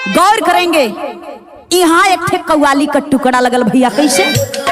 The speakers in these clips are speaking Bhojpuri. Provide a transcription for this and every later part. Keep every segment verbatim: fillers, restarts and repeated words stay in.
गौर करेंगे यहाँ एक ठे कव्वाली का टुकड़ा लगल भैया कैसे।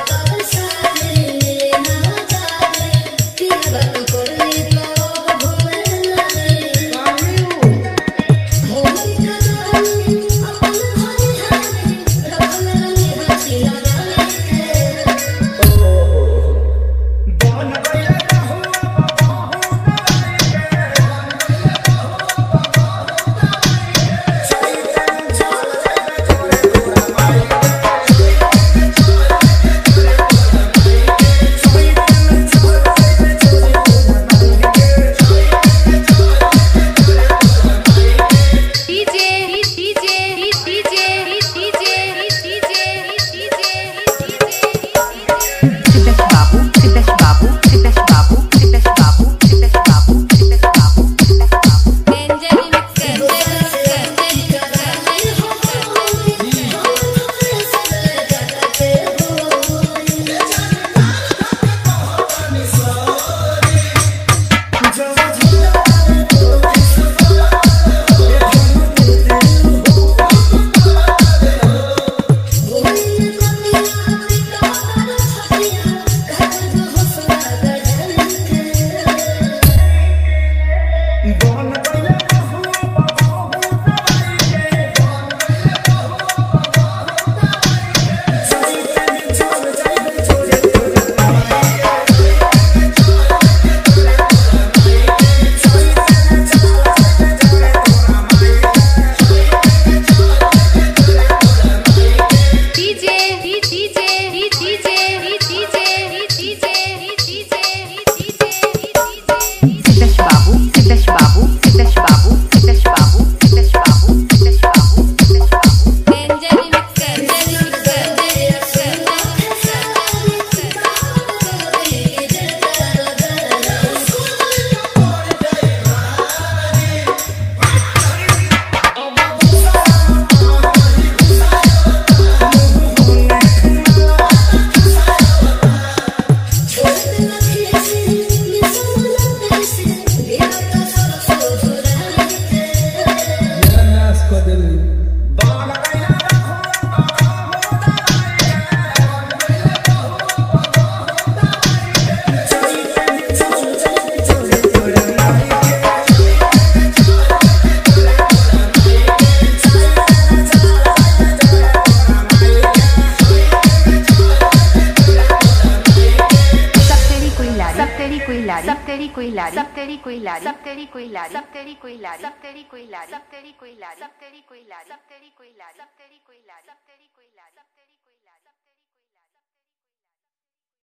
सब तेरी कोई लारी सब तेरी कोई लारी सब तेरी कोई लारी सब तेरी कोई लारी सब तेरी कोई लारी सब तेरी कोई लारी सब तेरी कोई लारी सब तेरी कोई लारी सब तेरी कोई लारी सब तेरी कोई लारी सब तेरी कोई लारी।